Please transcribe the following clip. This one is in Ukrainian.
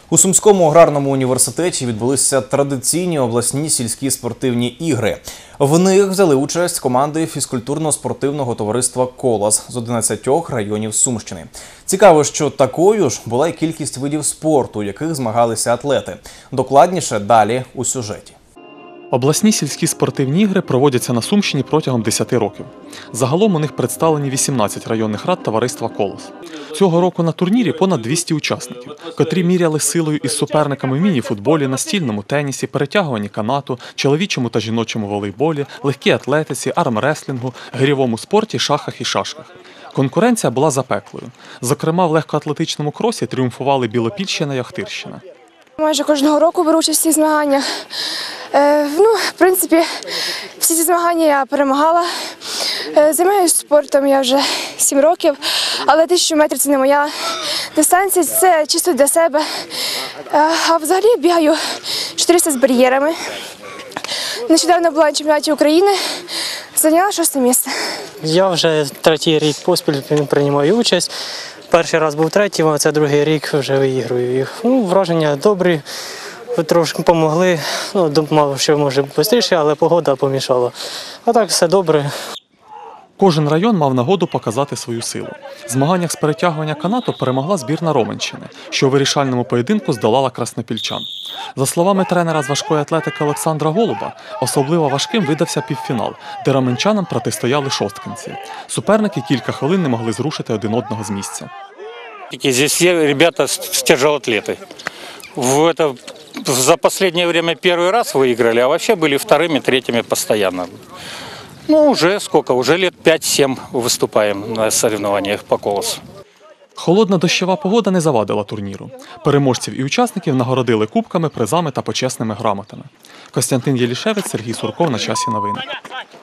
У Сумському аграрному університеті відбулися традиційні обласні сільські спортивні ігри. В них взяли участь команди фізкультурно-спортивного товариства «Колос» з 11 районів Сумщини. Цікаво, що такою ж була й кількість видів спорту, у яких змагалися атлети. Докладніше далі у сюжеті. Обласні сільські спортивні ігри проводяться на Сумщині протягом 10 років. Загалом у них представлені 18 районних рад товариства «Колос». Цього року на турнірі понад 200 учасників, котрі міряли силою із суперниками в міні-футболі, настільному тенісі, перетягуванні канату, чоловічому та жіночому волейболі, легкій атлетиці, армреслінгу, гирьовому спорті, шахах і шашках. Конкуренція була запеклою. Зокрема, в легкоатлетичному кросі тріумфували Білопільщина і Охтирщина. Майже кожного року беру участь в цих змаганнях. В принципі, всі ці змагання я перемагала. Займаюся спортом я вже 7 років, але 1000 метрів – це не моя дистанція, це чисто для себе. А взагалі бігаю 400 з бар'єрами. Нещодавно була на чемпіонаті України, зайняла 6 місце. Я вже 3-й рік поспіль приймаю участь. Перший раз був 3-й, а це 2-й рік вже виіграю їх. Враження добрі, трошки допомогли. Думав, що може швидше, але погода помішала. А так все добре. Кожен район мав нагоду показати свою силу. В змаганнях з перетягування канату перемогла збірна Роменщини, що у вирішальному поєдинку здолала краснопільчан. За словами тренера з важкої атлетики Олександра Голуба, особливо важким видався півфінал, де роменчанам протистояли шосткинці. Суперники кілька хвилин не могли зрушити один одного з місця. Здесь ребята тяжелоатлеты. За последнее время первый раз выиграли, а вообще были вторыми, третьими постоянно. Уже сколько? Уже лет 5-7 выступаем на соревнованиях по «Колосу». Холодна дощова погода не завадила турніру. Переможців і учасників нагородили кубками, призами та почесними грамотами. Костянтин Єлішевець, Сергій Сурков. На часі новини.